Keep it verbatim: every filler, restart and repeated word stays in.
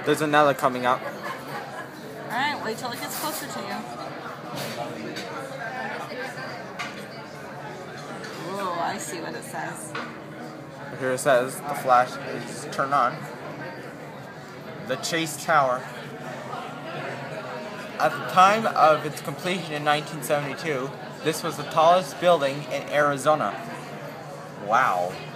There's another coming up. Alright, wait till it gets closer to you. Ooh, I see what it says. Here it says the flash is turned on. The Chase Tower. At the time of its completion in nineteen seventy-two, this was the tallest building in Arizona. Wow.